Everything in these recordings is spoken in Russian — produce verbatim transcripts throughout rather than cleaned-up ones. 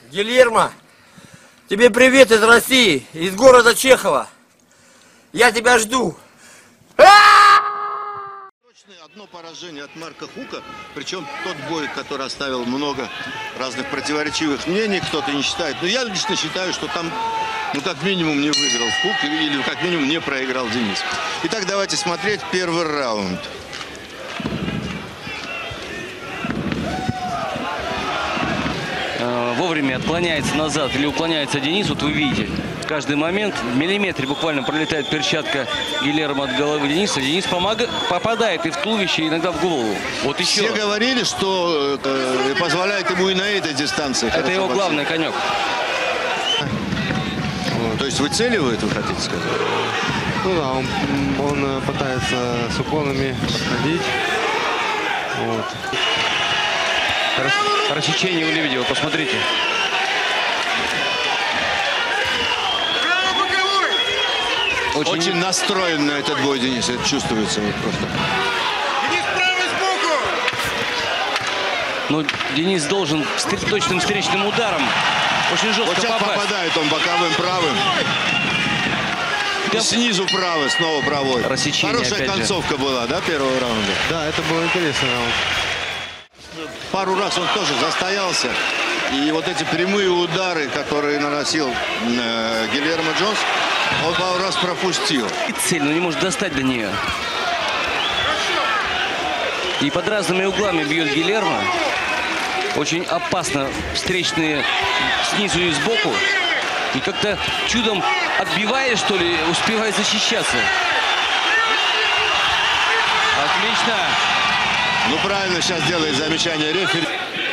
Гильермо, тебе привет из России, из города Чехова. Я тебя жду. Одно поражение от Марка Хука, причем тот бой, который оставил много разных противоречивых мнений, кто-то не считает. Но я лично считаю, что там, ну, как минимум, не выиграл Хук или как минимум не проиграл Денис. Итак, давайте смотреть первый раунд. Вовремя отклоняется назад или уклоняется Денис, вот вы видите, в каждый момент в миллиметре буквально пролетает перчатка Гильермо от головы Дениса. Денис помога... попадает и в туловище, иногда в голову. Вот еще. Все говорили, что э, позволяет ему и на этой дистанции. Это его боксировать. главный конек. То есть выцеливает, вы хотите сказать? Ну да, он, он пытается с уклонами подходить. Вот. Рассечение у Лебедева, посмотрите. Очень, Очень настроен на этот бой Денис, это чувствуется вот просто. Денис, правый сбоку! Ну, Денис должен точным встречным ударом очень жестко вот сейчас попасть. Попадает он боковым правым. И снизу правый, снова правой. Рассечение. Хорошая концовка же. была, да, первого раунда? Да, это был интересный раунд. Пару раз он тоже застоялся. И вот эти прямые удары, которые наносил э, Гильермо Джонс, он пару раз пропустил. И цель, но не может достать до нее. И под разными углами бьет Гильермо. Очень опасно. Встречные снизу и сбоку. И как-то чудом отбивая, что ли, успевает защищаться. Отлично. Ну, правильно сейчас делает замечание рефери.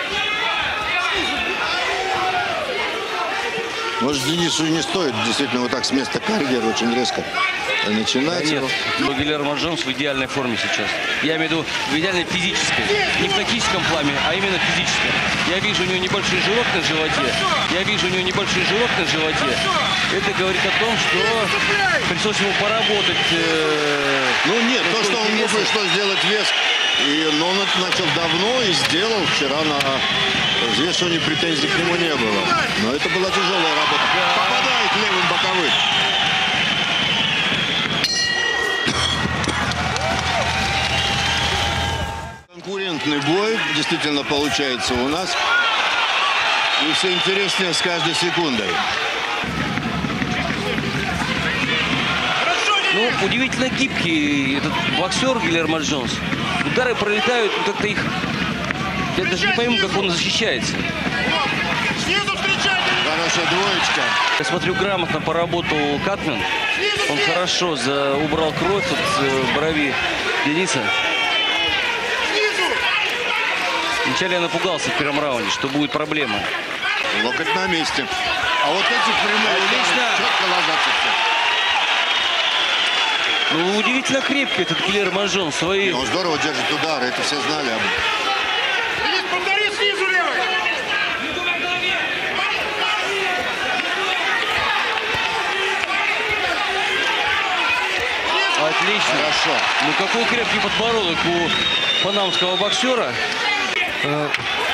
Может, Денису не стоит действительно вот так с места карьеры очень резко начинать. Да нет, но Гильермо Джонс в идеальной форме сейчас. Я имею в виду в идеальной физической. Не в тактическом плане, а именно физическом. Я вижу у него небольшой жирок на животе. Я вижу у него небольшой жирок на животе. Это говорит о том, что пришлось ему поработать. Э, ну нет, то, что он мог пришлось сделать вес. И, но он это начал давно и сделал. Вчера на взвешивании претензий к нему не было. Но это была тяжелая работа. Да. Попадает левым боковым. Конкурентный бой действительно получается у нас. И все интереснее с каждой секундой. Ну, удивительно гибкий этот боксер Гильермо Джонс. Удары пролетают, ну, как-то их... Я даже не пойму, как он защищается. Хорошая двоечка. Я смотрю, грамотно поработал Катман. Он хорошо за... убрал кровь от э, брови Дениса. Вначале я напугался в первом раунде, что будет проблема. Локоть на месте. А вот эти прямые удары четко ложатся все. Ну, удивительно крепкий этот Гильермо Джонс. Свои... Он здорово держит удары, это все знали об этом. Денис, повтори снизу левый! Отлично. Хорошо. Ну, какой крепкий подбородок у панамского боксера. Э,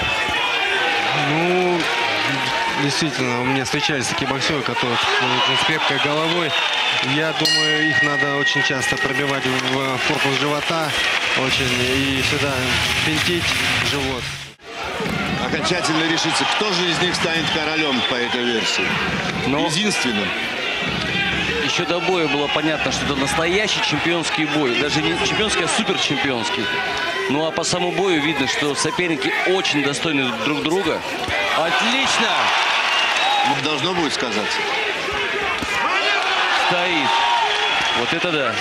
ну, действительно, у меня встречались такие боксеры, которые с крепкой головой. Я думаю, их надо очень часто пробивать в корпус живота. Очень. И сюда пинтить живот. Окончательно решится, кто же из них станет королем по этой версии. Но... Единственным. Еще до боя было понятно, что это настоящий чемпионский бой. Даже не чемпионский, а суперчемпионский. Ну а по самому бою видно, что соперники очень достойны друг друга. Отлично! Должно будет сказаться. Стоит. Вот это да.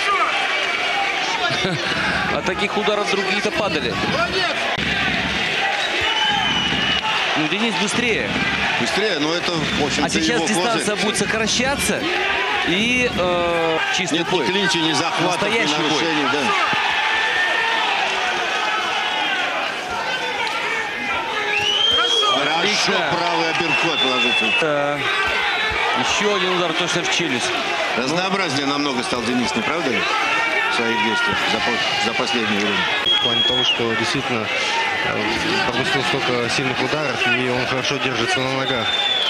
От таких ударов другие-то падали. Ну, Денис быстрее. Быстрее, но это, в общем-то, а сейчас его дистанция козырь. будет сокращаться. И э, чистый Нет бой. ни клинча, ни захватов, настоящий ни нарушений. Да. Хорошо, правый апперкот ложится. Да. Еще один удар точно в челюсть. Разнообразнее намного стал Денис, не правда ли? В своих действиях за, за последнее время. В плане того, что действительно пропустил столько сильных ударов, и он хорошо держится на ногах.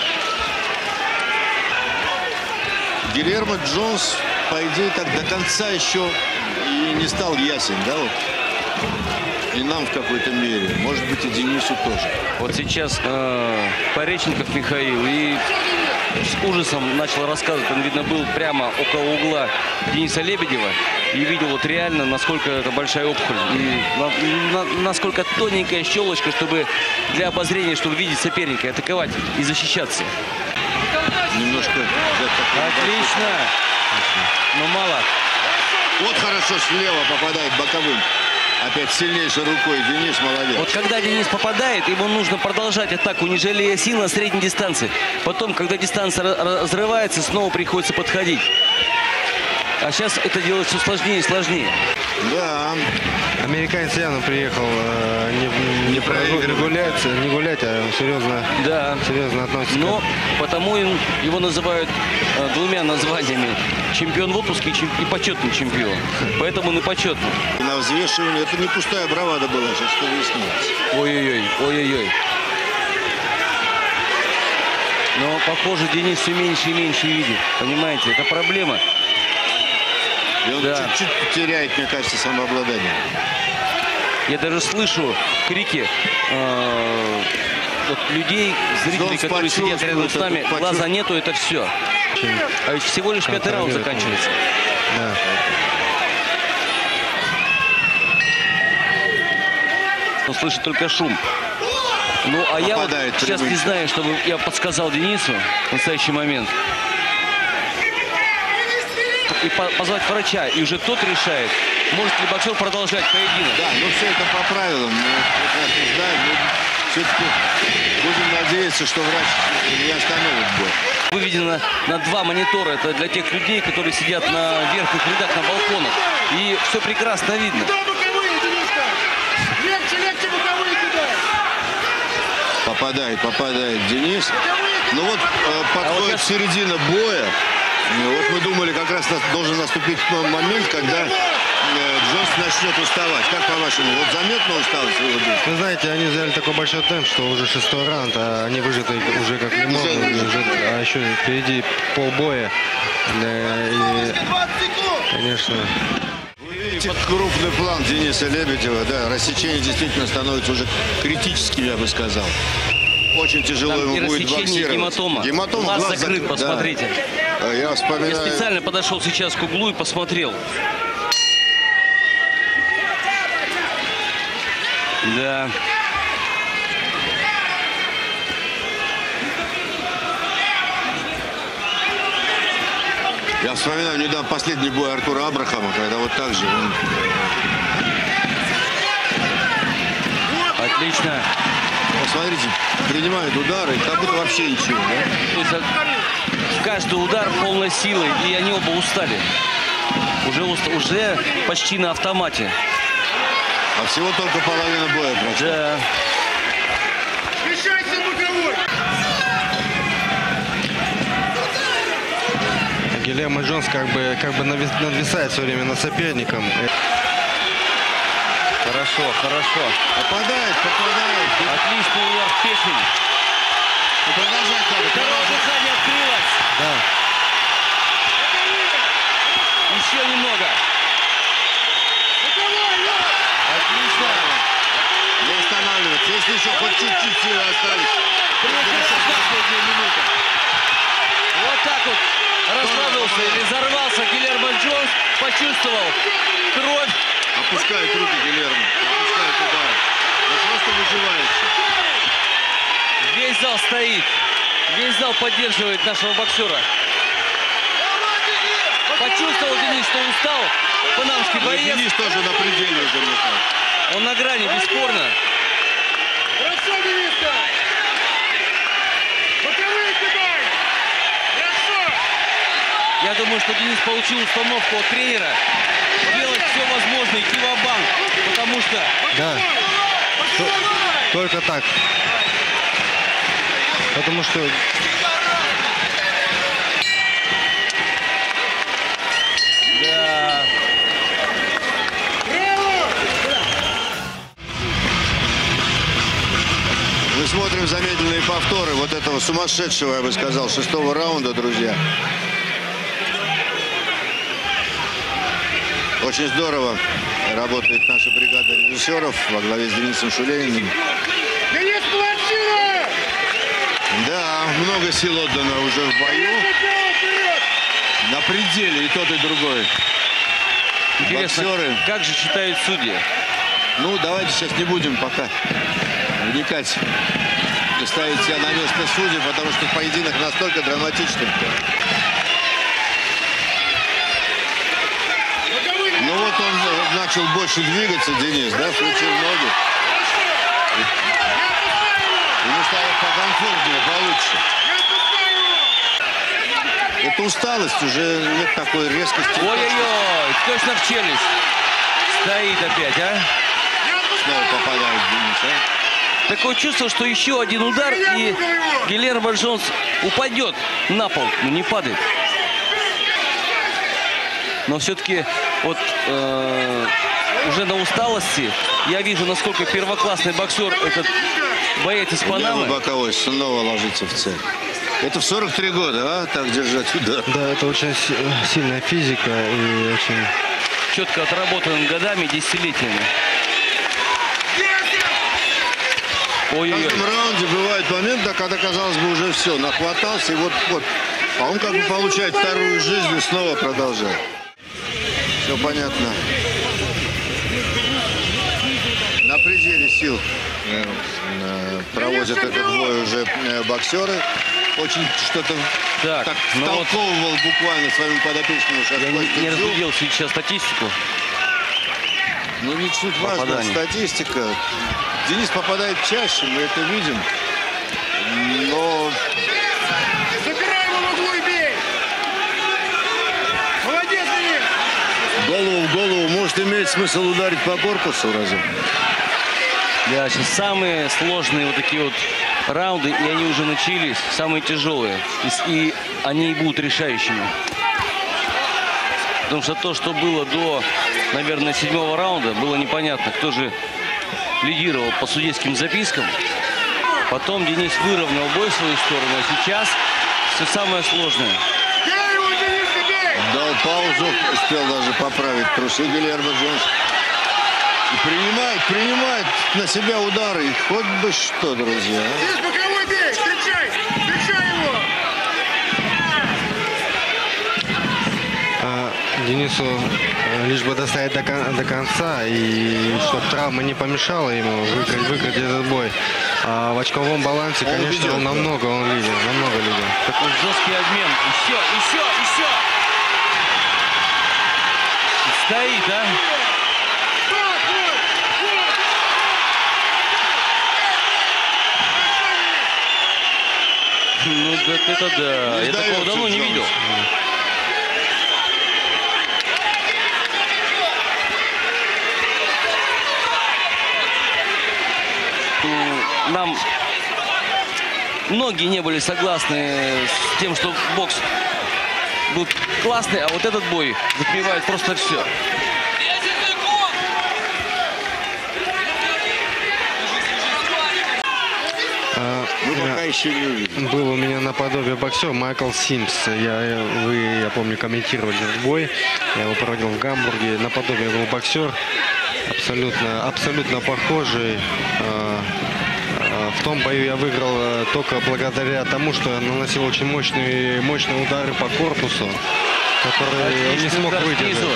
Гильермо Джонс, по идее, так до конца еще и не стал ясен, да, вот? И нам в какой-то мере, может быть, и Денису тоже. Вот сейчас э, Пореченков Михаил и с ужасом начал рассказывать. Он, видно, был прямо около угла Дениса Лебедева и видел вот реально, насколько это большая опухоль. И на, на, насколько тоненькая щелочка, чтобы для обозрения, чтобы видеть соперника, атаковать и защищаться. Немножко... Отлично. Но мало. Вот хорошо слева попадает боковым. Опять сильнейшей рукой. Денис молодец. Вот когда Денис попадает, ему нужно продолжать атаку, не жалея сил на средней дистанции. Потом, когда дистанция разрывается, снова приходится подходить. А сейчас это делать все сложнее и сложнее. Да. Американец явно приехал э, не, не, не, не гулять, не гулять, а серьезно, да. серьезно относится. Но потому им, его называют э, двумя названиями. Чемпион в отпуске и, чем, и почетный чемпион. Поэтому он и почетный. И на взвешивании это не пустая бравада была, сейчас что выяснилось. Ой-ой-ой, ой-ой-ой. Но, похоже, Денис все меньше и меньше видит. Понимаете, это проблема. И он Да. чуть-чуть теряет, мне кажется, самообладание. Я даже слышу крики э, вот людей, зрителей, Он которые сидят рядом с нами. почувствует. Глаза нету, это все. А ведь всего лишь пятый раунд заканчивается. Да. Он слышит только шум. Ну, а я вот Попадает сейчас не привычно. знаю, чтобы я подсказал Денису в настоящий момент. И по- позвать врача, и уже тот решает, может ли боксер продолжать поединок. Да, ну все это по правилам. Мы прекрасно знаем. Но все-таки будем надеяться, что врач не остановит бой. Выведено на два монитора. Это для тех людей, которые сидят на верхних рядах, на балконах. И все прекрасно видно. Куда боковые, Дениска? Легче, легче боковые кидай. Попадает, попадает Денис. Боковые Ну вот э, подходит сейчас- середина боя. Ну, вот мы думали, как раз нас- должен наступить тот момент, когда э, Джонс начнет уставать. Как по-вашему? Вот заметно усталость его дух? Вы знаете, они взяли такой большой темп, что уже шестой раунд, а они выжаты уже как не могут. Уже- а еще впереди полбоя. Да, и, двадцать секунд. конечно, Вы видите крупный план Дениса Лебедева. Да, рассечение действительно становится уже критическим, я бы сказал. Очень тяжело Там и ему будет рассечение, и боксировать. гематома. Гематома, Глаз глаз закрыт, закрыт, посмотрите. да. Я Я вспоминаю... специально подошел сейчас к углу и посмотрел. Да. Я вспоминаю недавно последний бой Артура Абрахама, когда вот так же он... Отлично. Посмотрите, принимает удары, как будто вообще ничего, да? То есть от- каждый удар полной силы, и они оба устали. Уже, уст- уже почти на автомате. А всего только половина боя прошла. Да. Смещайся боковой. Гильермо Джонс как бы, как бы навис- нависает все время над соперником. Хорошо, хорошо. Попадает, попадает. Отличный удар в печень. Ну, продолжать надо, Второе продолжать. дыхание открылось. Да. Еще немного. Боковой, Лёва. Отлично. Не останавливаться. Если еще хоть чуть-чуть силы остались. Прекрасно. Последняя минута. Вот так вот расслабился или взорвался Гильермо Джонс, почувствовал кровь. Опускает руки Гильермо. Опускает удары. Он просто выживается. Весь зал стоит. Весь зал поддерживает нашего боксера. Почувствовал Денис, что устал. Панамский Ну, и боец. Денис тоже на пределе уже, мне кажется. Он на грани, бесспорно. Хорошо, Дениска. Боковые кидай. Хорошо. Я думаю, что Денис получил установку от тренера делать все возможное, идти ва-банк. Потому что Да. Т- Только так. Потому что да, Браво. посмотрим замедленные повторы вот этого сумасшедшего, я бы сказал, шестого раунда, друзья. Очень здорово работает наша бригада режиссеров во главе с Денисом Шулениным. Денис, плотина! Да, много сил отдано уже в бою. На пределе и тот, и другой. Интересно, Боксеры. как же считают судьи? Ну, давайте сейчас не будем пока вникать и ставить себя на место судей, потому что поединок настолько драматичный. Ну вот он начал больше двигаться, Денис, да, включил ноги. Ему стало покомфортнее, получше. Это усталость, уже нет такой резкости. Ой-ой-ой, точно в челюсть. Стоит опять, а? Снова попадает Денис, а? Такое чувство, что еще один удар, и Гильермо Джонс упадет на пол, но не падает. Но все-таки вот э, уже на усталости я вижу, насколько первоклассный боксер этот боец из Панамы. Боковой снова ложится в цель. Это в сорок три года, а? Так держать удар. Да, это очень си- сильная физика и очень... Четко отработанным годами, десятилетиями. В Ой-ой-ой. каждом раунде бывает момент, да, когда, казалось бы, уже все, нахватался, и вот-вот. А он как бы получает вторую жизнь и снова продолжает. Все понятно. На пределе сил э, э, проводят этот бой уже э, боксеры. Очень что-то Так, так ну вот втолковывал буквально своему подопечному я Шахмат не, не Кудзу. разглядел сейчас статистику. Ну, не суть важна Попаданий. статистика. Денис попадает чаще, мы это видим. Но Забирай его в углу и бей! Молодец, Денис! голову в голову может иметь смысл ударить по корпусу разом. Да, сейчас самые сложные вот такие вот раунды, и они уже начались, самые тяжелые. И, с- и они будут решающими. Потому что то, что было до, наверное, седьмого раунда, было непонятно, кто же лидировал по судейским запискам. Потом Денис выровнял бой в свою сторону, а сейчас все самое сложное. Бей его, Денис, и бей! Дал паузу, успел даже поправить трусы Гильермо Джонс. И принимает, принимает на себя удары. И хоть бы что, друзья. Денис, боковой бей! Встречай! Встречай его! А, Денису э, лишь бы достоять до, кон- до конца, и чтобы травма не помешала ему выиграть, выиграть этот бой. А в очковом балансе, Он конечно, ведет, он да. намного он лидер, намного лидер. Такой жесткий обмен. Еще, еще, еще. Стоит, а? Вот, вот, вот! Ну, да, это да. Не Я такого сдается давно не Джонс. видел. М, Нам многие не были согласны с тем, что бокс был классный, а вот этот бой затмевает просто все. А, Мы э, пока еще не увидим. Был у меня наподобие боксер Майкл Симс. Я, вы, я помню, комментировали этот бой. Я его проводил в Гамбурге. Наподобие был боксер. Абсолютно, абсолютно похожий. А, а, В том бою я выиграл а, только благодаря тому, что я наносил очень мощные, мощные удары по корпусу, которые он не Отличный смог удар выдержать. снизу.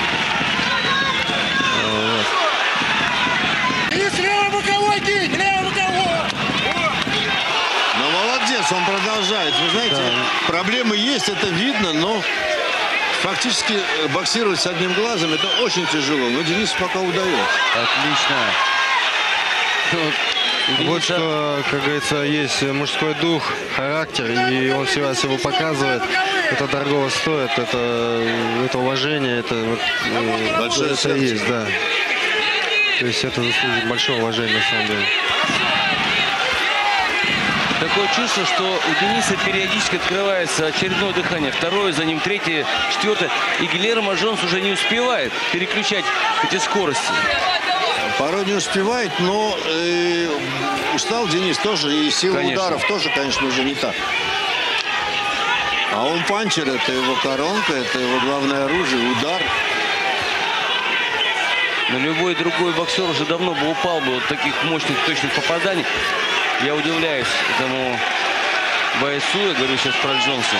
Денис, левый боковой кинь! Левый боковой! Но молодец, он продолжает. Вы знаете, Да. проблемы есть, это видно, но фактически э, боксировать с одним глазом это очень тяжело. Но Денису пока удается. Отлично. Вот, у Вот Дениса- что, как говорится, есть мужской дух, характер, и он всегда себя показывает. Это дорого стоит, это, это уважение, это, вот, э, Большое это сердце. есть, да. То есть это заслуживает большого уважения, на самом деле. Такое чувство, что у Дениса периодически открывается очередное дыхание. Второе, за ним третье, четвертое. И Гильермо Джонс уже не успевает переключать эти скорости. Порой не успевает, но э, устал Денис тоже. И сила Конечно. ударов тоже, конечно, уже не так. А он панчер, это его коронка, это его главное оружие, удар. Но любой другой боксер уже давно бы упал бы от таких мощных, точных попаданий. Я удивляюсь этому бойцу, я говорю сейчас про Джонса.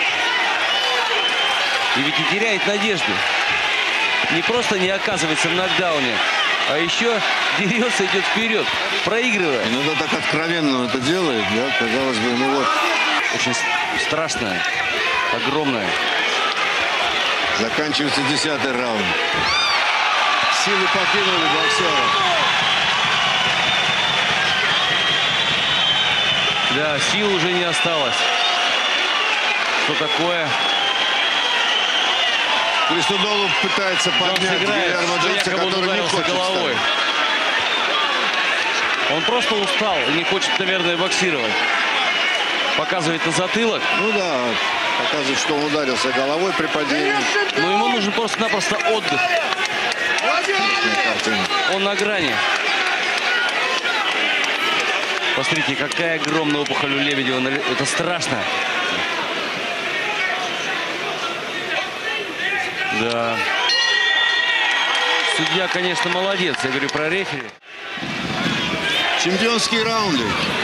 И ведь не теряет надежды. Не просто не оказывается в нокдауне, а еще дерется, идет вперед, проигрывая. Иногда так откровенно это делает, да, казалось бы, ну вот. Очень страшная, огромная. Заканчивается десятый раунд. Силы покинули боксера. Да, сил уже не осталось. Что такое? Крисудолу пытается поднять Гильермо Джонса, якобы он который не ударился хочет головой. встать. Он просто устал и не хочет, наверное, боксировать. Показывает на затылок. Ну да, показывает, что он ударился головой при падении. Но ему нужен просто-напросто отдых. Он на грани. Посмотрите, какая огромная опухоль у Лебедева. Это страшно. Да. Судья, конечно, молодец. Я говорю про рефери. Чемпионские раунды.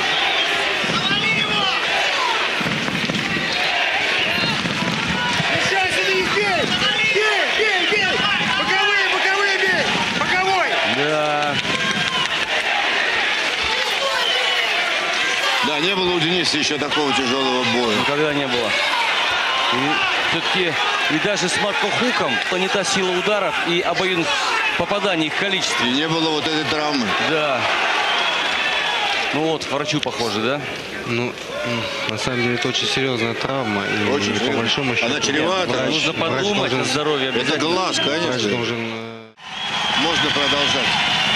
Мешайся, ты их бей! Бей, бей, бей! Боковые, боковые бей! Боковой! Да. Да, не было у Дениса еще такого тяжелого боя. Никогда не было. Все-таки и даже с Марко Хуком понята сила ударов и обоюдных попаданий, их количество. И не было вот этой травмы. Да. Ну вот, врачу похоже, да? Ну, на самом деле, это очень серьезная травма. И Очень по серьезная. большому счету... Она чревата. врач- Нужно врач подумать должен- о здоровье Это обязательно. глаз, Врач конечно. должен... э, Можно продолжать.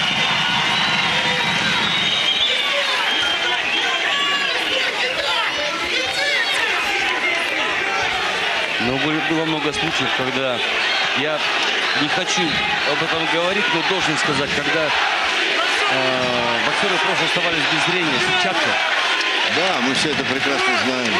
Но были- было много случаев, когда я не хочу об этом говорить, но должен сказать, когда э, боксеры просто оставались без зрения, сетчатка. Да, мы все это прекрасно знаем.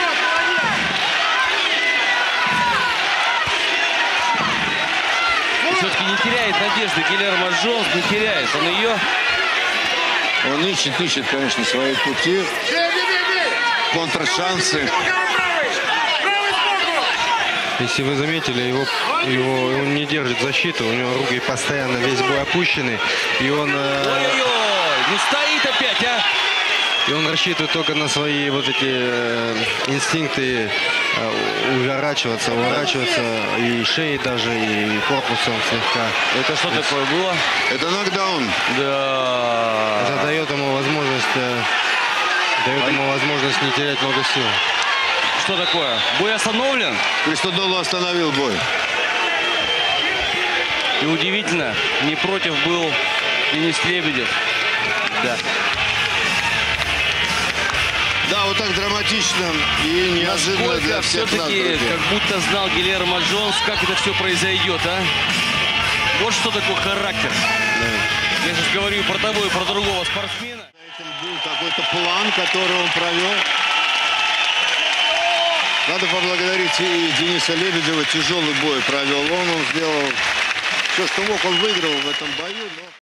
И все-таки не теряет надежды Гильермо Джонс, не теряет. Он ее... Он ищет, ищет, конечно, свои пути, Бей, бей, бей, бей! контршансы. Боковой правый! Правый сбоку! Если вы заметили, его, его, он не держит защиту, у него руки постоянно весь бой опущены, и он, э, Ой-ой-ой, не стоит опять, а? и он рассчитывает только на свои вот эти э, инстинкты э, уворачиваться, уворачиваться и шеей даже, и корпусом слегка. Это что такое было? Это нокдаун. Да. Это дает ему возможность, э, дает ему возможность не терять много сил. Что такое? Бой остановлен? Крисудолу остановил бой. И удивительно, не против был Денис Лебедев. Да. Да, вот так драматично и неожиданно Сколько для всех нас, все-таки, друзья. как будто знал Гильермо Джонс, как это все произойдет, а? Вот что такое характер. Я сейчас говорю про того и про другого спортсмена. Этим был какой-то план, который он провел. Надо поблагодарить и Дениса Лебедева. Тяжелый бой провел он. Он сделал все, что мог. Он выиграл в этом бою. Но...